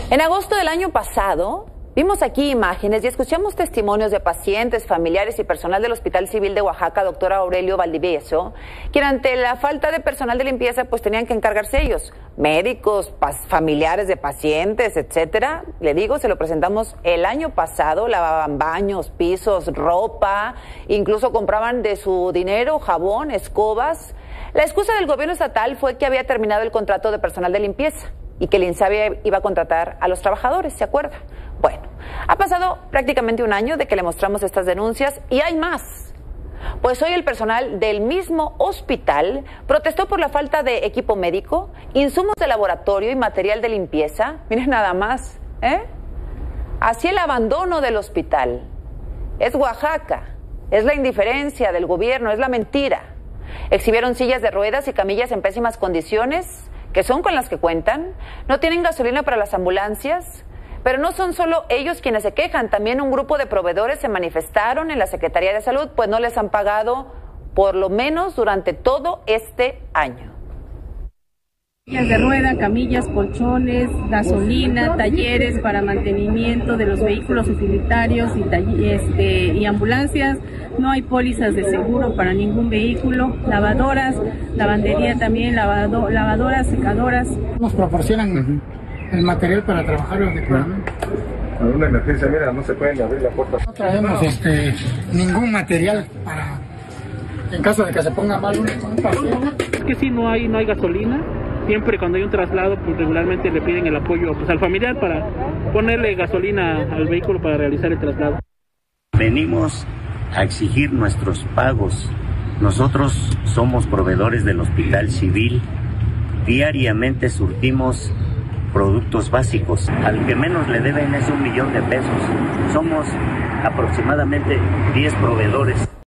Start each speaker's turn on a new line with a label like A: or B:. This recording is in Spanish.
A: En agosto del año pasado, vimos aquí imágenes y escuchamos testimonios de pacientes, familiares y personal del Hospital Civil de Oaxaca, doctor Aurelio Valdivieso, quien ante la falta de personal de limpieza pues tenían que encargarse ellos, médicos, familiares de pacientes, etcétera. Le digo, se lo presentamos el año pasado, lavaban baños, pisos, ropa, incluso compraban de su dinero jabón, escobas. La excusa del gobierno estatal fue que había terminado el contrato de personal de limpieza y que el INSABI iba a contratar a los trabajadores, ¿se acuerda? Bueno, ha pasado prácticamente un año de que le mostramos estas denuncias y hay más. Pues hoy el personal del mismo hospital protestó por la falta de equipo médico, insumos de laboratorio y material de limpieza. Miren nada más, así el abandono del hospital. Es Oaxaca, es la indiferencia del gobierno, es la mentira. Exhibieron sillas de ruedas y camillas en pésimas condiciones, que son con las que cuentan. No tienen gasolina para las ambulancias. Pero no son solo ellos quienes se quejan, también un grupo de proveedores se manifestaron en la Secretaría de Salud, pues no les han pagado por lo menos durante todo este año.
B: Sillas de rueda, camillas, colchones, gasolina, talleres para mantenimiento de los vehículos utilitarios y ambulancias. No hay pólizas de seguro para ningún vehículo, lavadoras, lavandería también, lavadoras, secadoras.
C: Nos proporcionan el material para trabajar adecuadamente.
D: En una emergencia, mira, no se pueden abrir la puerta.
C: No traemos ningún material para, en caso de que se ponga mal un paciente.
E: Es que sí, no hay gasolina. Siempre cuando hay un traslado, pues regularmente le piden el apoyo pues, al familiar para ponerle gasolina al vehículo para realizar el traslado.
F: Venimos a exigir nuestros pagos. Nosotros somos proveedores del Hospital Civil. Diariamente surtimos productos básicos. Al que menos le deben es 1 millón de pesos. Somos aproximadamente 10 proveedores.